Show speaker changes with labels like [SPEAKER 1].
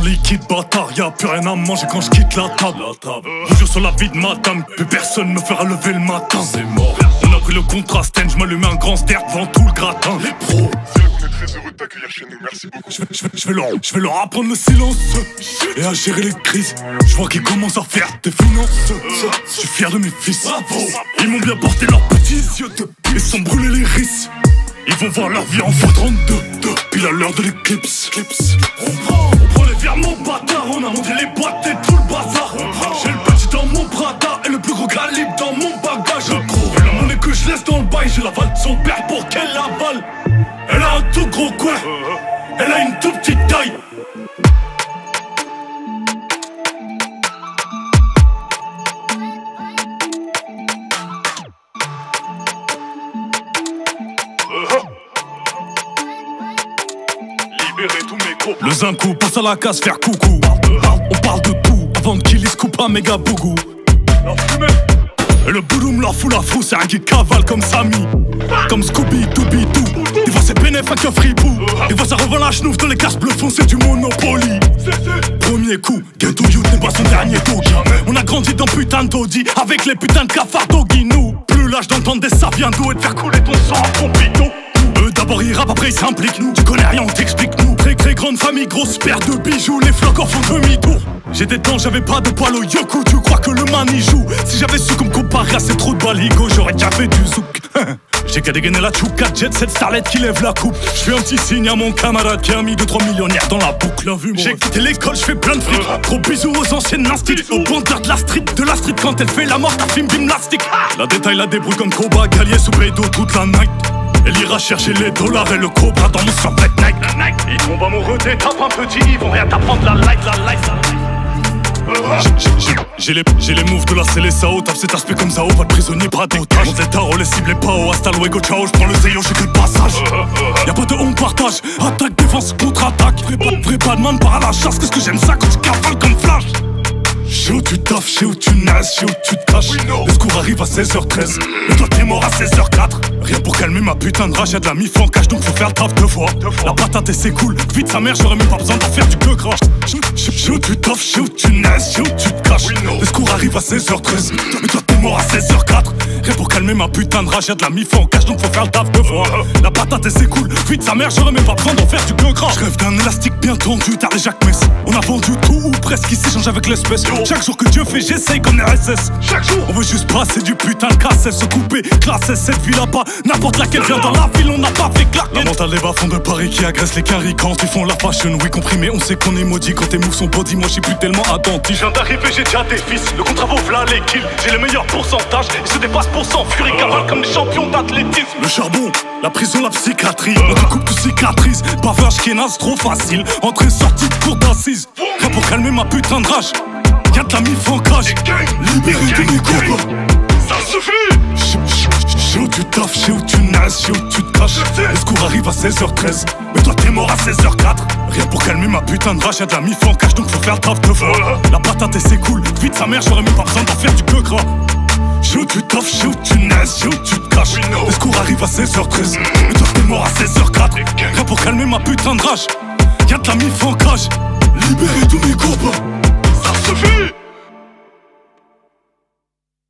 [SPEAKER 1] liquide, bâtard. Y'a plus rien à manger quand je quitte la table. Vous jure sur la vie de madame, plus personne me fera lever le matin. C'est mort. On a pris le contraste, je m'allume un grand ster devant tout le gratin. Les pros.
[SPEAKER 2] On est très heureux de t'accueillir chez nous, merci beaucoup.
[SPEAKER 1] Je vais leur apprendre le silence et à gérer les crises. Je vois qu'ils commencent à faire des finances. Je suis fier de mes fils. Bravo. Ils m'ont bien porté leurs petits yeux de pute. Ils sont brûlés les risques. Ils vont voir leur vie en x32. Pile à l'heure de l'éclipse. On prend les virements bâtards. On a monté les boîtes et tout le bazar. J'ai le petit dans mon brada et le plus gros calibre dans mon bagage. La monnaie que je laisse dans le bail, j'ai l'aval de son père pour qu'elle l'avale. Elle a un tout gros coin, elle a une toute petite taille. Libérez tous mes copains. Le zinco passe à la case faire coucou. On parle de tout avant qu'il y se coupe un méga bougou. Et le bouloum leur fout la frousse, c'est un qui cavale comme Samy. Comme Scooby-Dooby-Doo. Des fois c'est bénéf avec un fripou. Des fois ça revend la chenouf dans les cases bleues foncées du Monopoly. Premier coup, Ghetto Youth n'est pas son dernier doggy. On a grandi dans putain de taudis avec les putains de cafards doggy. Nous, plus l'âge d'entendre des saviendos et de faire couler ton sang en pompito. Eux d'abord ils rappent, après ils s'impliquent. Nous, tu connais rien, on t'explique. Nous, très grande famille, grosse paire de bijoux. Les flocs en font demi-tour. J'étais temps, j'avais pas de poil au yoku. Tu crois que le man y joue? Si j'avais su comme comparer à ces trous de baligo, j'aurais déjà fait du zouk. J'ai qu'à dégainer la chouka, jet cette starlet qui lève la coupe. J'fais un petit signe à mon camarade qui a mis 2-3 millionnaires dans la boucle. J'ai quitté l'école, j'fais plein de fric. Gros bisous aux anciennes instits. Aux bandeurs de la street quand elle fait la mort, t'as film gymnastique. La détaille la débrouille comme Koba, Gallier sous bédo toute la night. Elle ira chercher les dollars et le cobra dans mon survêt Nike. Ils tombent amoureux des tapes un petit, ils vont rien t'apprendre la life. J'ai les moves de la CLSAO, tape cet aspect comme Zao, pas de prisonnier, pas d'otage. Mon Zétaro, les cibles et pas au hasta luego, ciao, j'prends le Zeyo, j'ai que le passage. Y'a pas de on partage, attaque, défense, contre-attaque. Vrai pas de man par à la chasse, qu'est-ce que j'aime ça quand tu cavales comme Flash. J'sais où tu taffes, j'sais où tu naisses, j'sais où tu te caches. Le secours arrive à 16h13, mais toi t'es mort à 16h04. Rien pour calmer ma putain de rage, y'a de la mif en cash, donc faut faire le taf 2 fois. La patate et c'est cool, vite sa mère, j'aurais même pas besoin d'en faire du que crash. J'sais où tu taffes, j'sais où tu naisses, j'sais où tu te caches. Le secours arrive à 16h13, mais toi t'es mort à 16h04. Rien pour calmer ma putain de rage, y'a de la mif en cash, donc faut faire le taf 2 fois. La patate et c'est cool, vite sa mère, j'aurais même pas besoin d'en faire du que crash. J'rêve d'un élastique bien tendu, t'as les Jacques Mess. On a vendu tout ou presque, ici change avec l'espèce. Chaque jour que Dieu fait, j'essaye comme RSS. Chaque jour, on veut juste passer du putain de casse, se couper, classer cette ville là-bas. N'importe laquelle vient dans la ville, on n'a pas fait claquer. La mentale des bas-fonds de Paris qui agressent les carrés quand ils font la fashion. Oui, compris, mais on sait qu'on est maudit quand tes moves sont body. Moi, j'suis plus tellement attentif. Je viens d'arriver, j'ai déjà des fils. Le contrat vaut v'là les kills. J'ai le meilleur pourcentage. Ils se dépassent pour s'enfuir et cavalent comme des champions d'athlétisme. Le charbon, la prison, la psychiatrie. On te coupe de cicatrices. Bavage qui est naze, trop facile. Entrée, sortie de cour d'assises. Rien pour calmer ma putain de rage. Y'a de la mif en cage. Libéré de mes copains. Ça suffit. J'sais où tu taffes, j'sais où tu naisses, j'sais où tu te caches. Le secours arrive à 16h13, mais toi t'es mort à 16h04. Rien pour calmer ma putain de rage, y'a de la mif en cash, donc faut faire le taf 2 fois. La patate et c'est cool, vite sa mère, j'aurais même pas besoin d'en faire du que gras. J'sais où tu taffes, j'sais où tu naisses, j'sais où tu te caches. Le secours arrive à 16h13, mais toi t'es mort à 16h04. Rien pour calmer ma putain de rage, y'a de la mif en cage. Libéré tous mes copains.